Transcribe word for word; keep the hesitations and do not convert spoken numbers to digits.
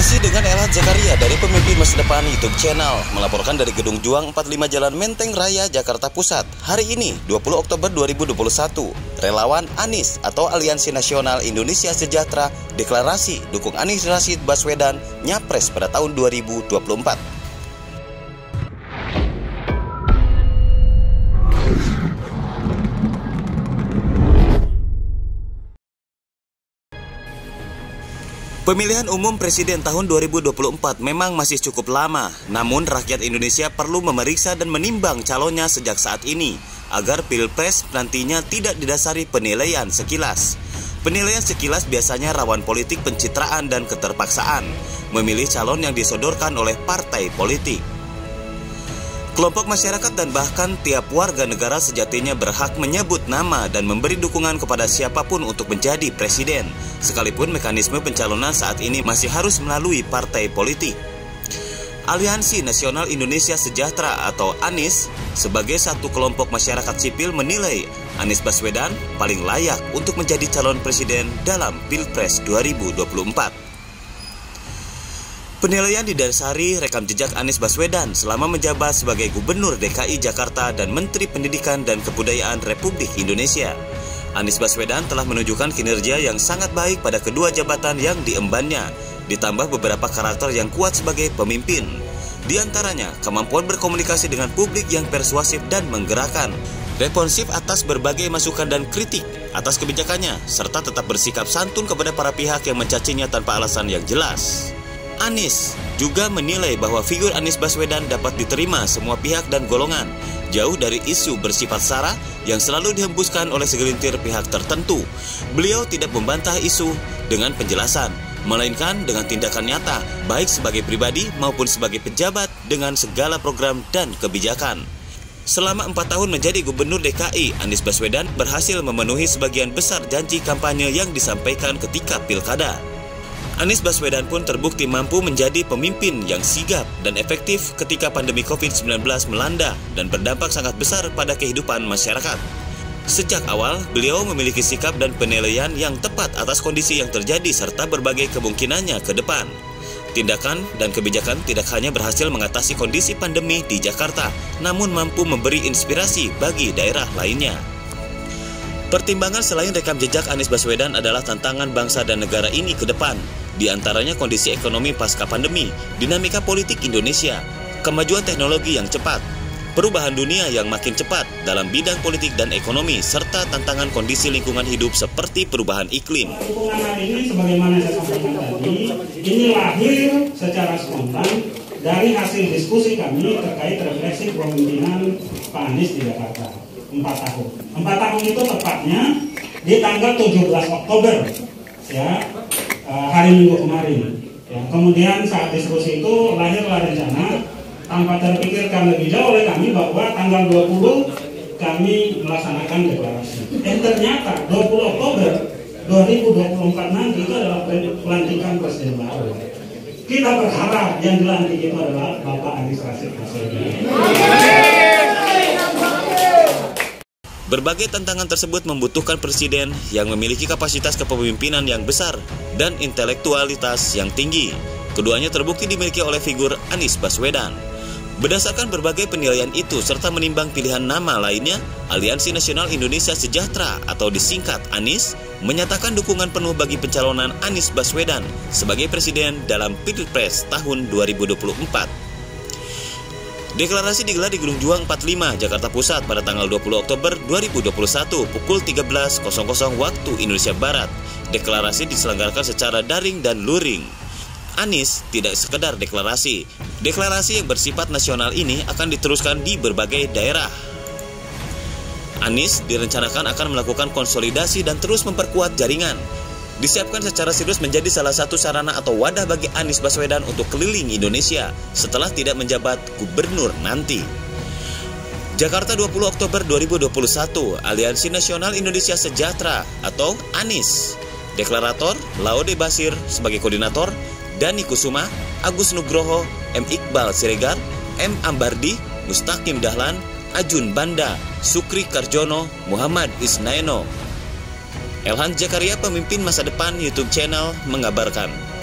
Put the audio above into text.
Masih dengan Elhan Zakaria dari Pemimpin Masa Depan YouTube Channel, melaporkan dari Gedung Juang empat puluh lima Jalan Menteng Raya, Jakarta Pusat. Hari ini, dua puluh Oktober dua ribu dua puluh satu, relawan Anies atau Aliansi Nasional Indonesia Sejahtera deklarasi dukung Anies Rashid Baswedan nyapres pada tahun dua ribu dua puluh empat. Pemilihan umum presiden tahun dua ribu dua puluh empat memang masih cukup lama, namun rakyat Indonesia perlu memeriksa dan menimbang calonnya sejak saat ini, agar pilpres nantinya tidak didasari penilaian sekilas. Penilaian sekilas biasanya rawan politik pencitraan dan keterpaksaan, memilih calon yang disodorkan oleh partai politik. Kelompok masyarakat dan bahkan tiap warga negara sejatinya berhak menyebut nama dan memberi dukungan kepada siapapun untuk menjadi presiden, sekalipun mekanisme pencalonan saat ini masih harus melalui partai politik. Aliansi Nasional Indonesia Sejahtera atau ANIS sebagai satu kelompok masyarakat sipil menilai Anies Baswedan paling layak untuk menjadi calon presiden dalam Pilpres dua ribu dua puluh empat. Penilaian didasari rekam jejak Anies Baswedan selama menjabat sebagai Gubernur D K I Jakarta dan Menteri Pendidikan dan Kebudayaan Republik Indonesia. Anies Baswedan telah menunjukkan kinerja yang sangat baik pada kedua jabatan yang diembannya, ditambah beberapa karakter yang kuat sebagai pemimpin. Di antaranya, kemampuan berkomunikasi dengan publik yang persuasif dan menggerakkan, responsif atas berbagai masukan dan kritik atas kebijakannya, serta tetap bersikap santun kepada para pihak yang mencacinya tanpa alasan yang jelas. Anies juga menilai bahwa figur Anies Baswedan dapat diterima semua pihak dan golongan, jauh dari isu bersifat sara yang selalu dihembuskan oleh segelintir pihak tertentu. Beliau tidak membantah isu dengan penjelasan, melainkan dengan tindakan nyata, baik sebagai pribadi maupun sebagai pejabat dengan segala program dan kebijakan. Selama empat tahun menjadi Gubernur D K I, Anies Baswedan berhasil memenuhi sebagian besar janji kampanye yang disampaikan ketika pilkada. Anies Baswedan pun terbukti mampu menjadi pemimpin yang sigap dan efektif ketika pandemi covid sembilan belas melanda dan berdampak sangat besar pada kehidupan masyarakat. Sejak awal, beliau memiliki sikap dan penilaian yang tepat atas kondisi yang terjadi serta berbagai kemungkinannya ke depan. Tindakan dan kebijakan tidak hanya berhasil mengatasi kondisi pandemi di Jakarta, namun mampu memberi inspirasi bagi daerah lainnya. Pertimbangan selain rekam jejak Anies Baswedan adalah tantangan bangsa dan negara ini ke depan. Di antaranya kondisi ekonomi pasca pandemi, dinamika politik Indonesia, kemajuan teknologi yang cepat, perubahan dunia yang makin cepat dalam bidang politik dan ekonomi, serta tantangan kondisi lingkungan hidup seperti perubahan iklim. Dukungan ini sebagaimana saya sampaikan tadi, ini lahir secara spontan dari hasil diskusi kami terkait refleksi kepemimpinan Pak Anies di Jakarta. Empat tahun. Empat tahun itu tepatnya di tanggal tujuh belas Oktober, ya, hari Minggu kemarin. Ya, kemudian saat diskusi itu lahirlah rencana tanpa terpikirkan lebih jauh oleh kami bahwa tanggal dua puluh kami melaksanakan deklarasi. Dan ternyata dua puluh Oktober dua ribu dua puluh empat nanti itu adalah pelantikan presiden baru. Kita berharap yang dilantik itu adalah Bapak Anies Rashid Baswedan. Berbagai tantangan tersebut membutuhkan presiden yang memiliki kapasitas kepemimpinan yang besar dan intelektualitas yang tinggi. Keduanya terbukti dimiliki oleh figur Anies Baswedan. Berdasarkan berbagai penilaian itu serta menimbang pilihan nama lainnya, Aliansi Nasional Indonesia Sejahtera atau disingkat ANIS menyatakan dukungan penuh bagi pencalonan Anies Baswedan sebagai presiden dalam Pilpres tahun dua ribu dua puluh empat. Deklarasi digelar di Gedung Juang empat puluh lima, Jakarta Pusat pada tanggal dua puluh Oktober dua ribu dua puluh satu pukul tiga belas waktu Indonesia Barat. Deklarasi diselenggarakan secara daring dan luring. Anies tidak sekedar deklarasi. Deklarasi yang bersifat nasional ini akan diteruskan di berbagai daerah. Anies direncanakan akan melakukan konsolidasi dan terus memperkuat jaringan. Disiapkan secara serius menjadi salah satu sarana atau wadah bagi Anies Baswedan untuk keliling Indonesia setelah tidak menjabat gubernur nanti. Jakarta dua puluh Oktober dua ribu dua puluh satu, Aliansi Nasional Indonesia Sejahtera atau ANIS. Deklarator Laude Basir sebagai koordinator, Dani Kusuma, Agus Nugroho, M. Iqbal Siregar, M. Ambardi, Mustaqim Dahlan, Ajun Banda, Sukri Karjono, Muhammad Isnaeno. Elhan Zakaria, Pemimpin Masa Depan YouTube Channel mengabarkan.